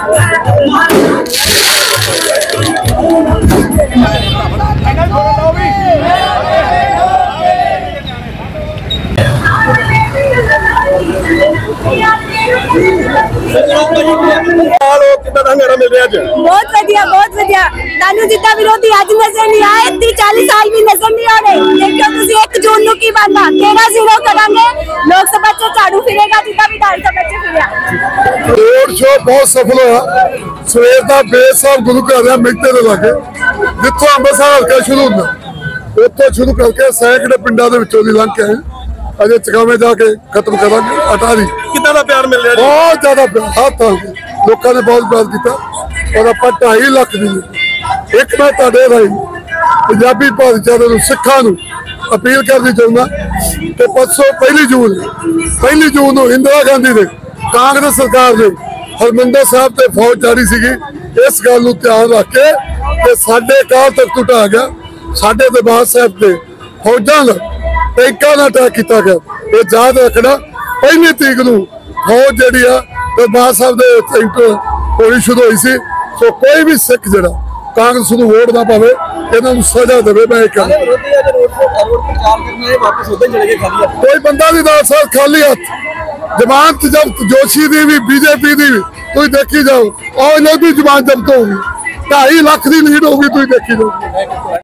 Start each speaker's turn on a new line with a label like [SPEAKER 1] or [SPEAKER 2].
[SPEAKER 1] बहुत वधिया तानू जितना विरोधी अज नजर नहीं आए 30-40 साल भी नजर नहीं आ रहे। देखो तुसी 1 जून नू की बनना 13-0 करांगे लोक सभा च झाड़ू फिरेगा जितना विधानसभा च फिरिया।
[SPEAKER 2] रोड शो बहुत सफल हुआ। सवेर का बेस साहब गुरु घर मिलते दे लागे जितों अंबरसर हल्का शुरू होंदा उत्तों शुरू करके सैकड़े पिंडा दे विचों दी लंघ के अजे चकावे जाके खत्म करांगे। अटारी
[SPEAKER 3] कितना दा प्यार मिल रहा है?
[SPEAKER 2] बहुत ज्यादा प्यार हाथ लोगों ने बहुत प्यार किया और आप 2.5 लाख दी एक मैं तुहाडे राही पंजाबी भाईचारे नूं सिखां नूं अपील करनी चाहुंदा कि परसों 1 जून नूं इंदिरा गांधी ने कांग्रेस सरकार ने हरमिंदर साहब ते फौज जारी सीगी। इस गल नूं ध्यान रख के कि साडे काल तक टुटा गया साडे दरबार साहब ते फौजां दा टैंकां नाल अटैक किया गया। ये याद रखना 1 तरीक नूं फौज जिहड़ी आ दरबार साहब दे सेंटर होनी शुरू हुई सी। सो कोई भी सिख जिहड़ा कांग्रेस नूं वोट ना पावे इन्हां नूं सजा देवे। मैं कोई बंदा नहीं दस साल खाली हथ जमानत जब्त जोशी दी भी बीजेपी दी भी तुम देखी जाओ और इन्हों की जमानत जब्त होगी 2.5 लाख की लीड होगी तुम देखी जाओ।